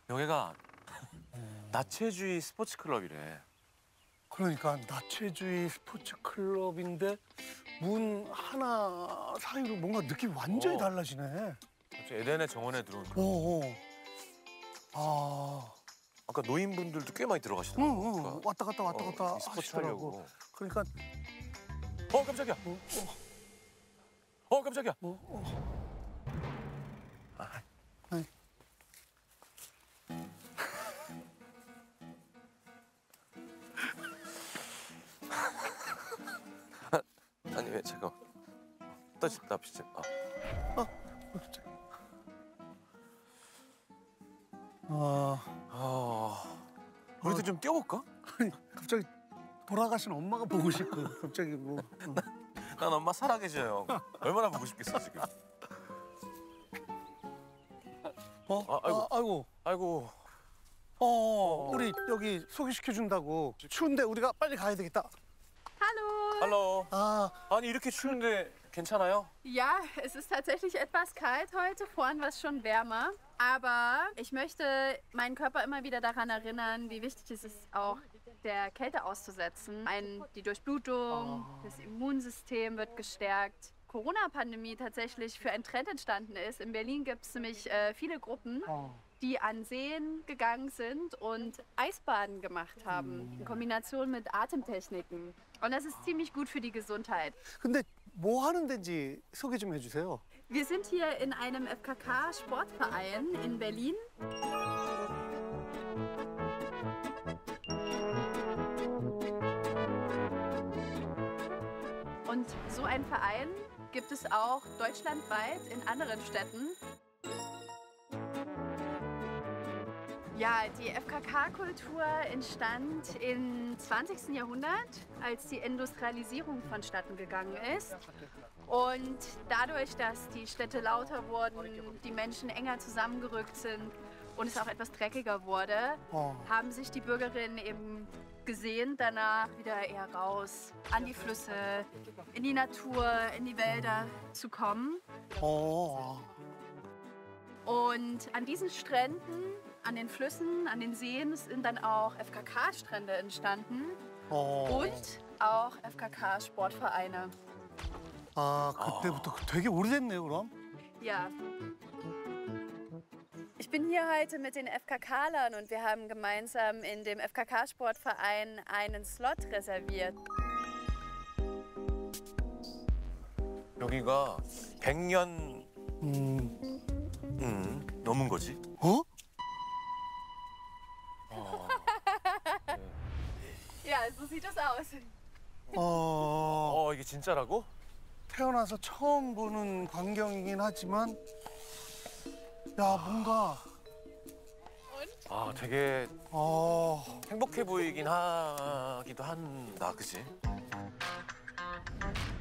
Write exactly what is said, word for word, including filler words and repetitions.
여기가 나체주의 스포츠 클럽이래. 그러니까 나체주의 스포츠 클럽인데 문 하나 사이로 뭔가 느낌이 완전히 어. 달라지네. 에덴의 정원에 들어온 그런. 어, 어. 아. 아까 노인분들도 꽤 많이 들어가시더라고. 응, 응. 그러니까. 왔다 갔다 왔다 어, 갔다 이 스포츠 하시더라고. 하려고. 그러니까 어 깜짝이야. 어, 어 깜짝이야. 어, 어. 아. 아니. 아니 왜 제가 떠진다 비지. 아. 어, 갑자기. 아, 아. 우리도 좀 뛰어볼까? 아니, 갑자기 돌아가신 엄마가 보고 싶고 갑자기 뭐. 응. 난 엄마 살아계셔요. 얼마나 보고 싶겠어 지금. 어? 아, 아이고. 아, 아이고. 아이고. 어, 어, 우리 여기 소개시켜 준다고. 추운데 우리가 빨리 가야 되겠다. Hallo! 할로. 아, 아니 이렇게 추운데 괜찮아요? Ja, es ist tatsächlich etwas kalt heute, vorhin war es schon wärmer. Aber ich möchte meinen Körper immer wieder daran erinnern, wie wichtig es ist, auch der Kälte auszusetzen. Ein, die Durchblutung, das Immunsystem wird gestärkt. Corona-Pandemie tatsächlich für einen Trend entstanden ist. In Berlin gibt es nämlich äh, viele Gruppen, die an Seen gegangen sind und Eisbaden gemacht haben, in Kombination mit Atemtechniken. Und das ist ziemlich gut für die Gesundheit. 근데 뭐 하는 데인지 소개 좀 해주세요. Wir sind hier in einem F K K-Sportverein in Berlin. Und so einen Verein gibt es auch deutschlandweit in anderen Städten. Ja, die F K K-Kultur entstand im zwanzigsten Jahrhundert, als die Industrialisierung vonstatten gegangen ist. Und dadurch, dass die Städte lauter wurden, die Menschen enger zusammengerückt sind und es auch etwas dreckiger wurde, Oh. haben sich die Bürgerinnen eben gesehnt, danach wieder eher raus, an die Flüsse, in die Natur, in die Wälder zu kommen. 어. Und an diesen Stränden, an den Flüssen, an den Seen sind dann auch F K K-Strände entstanden 어. und auch F K K-Sportvereine. 아, 그때부터 되게 오래됐네요, 그럼? Ja. Ich bin hier heute mit den F K K-Lern und wir haben gemeinsam in dem F K K-Sportverein einen Slot reserviert. 여기가 백 년 음. 음, 넘은 거지. 어? Ja, so sieht es aus. 어. 어 이게 진짜라고? 태어나서 처음 보는 광경이긴 하지만 야, 뭔가 아 되게 어. 행복해 보이긴 하기도 한다, 그치?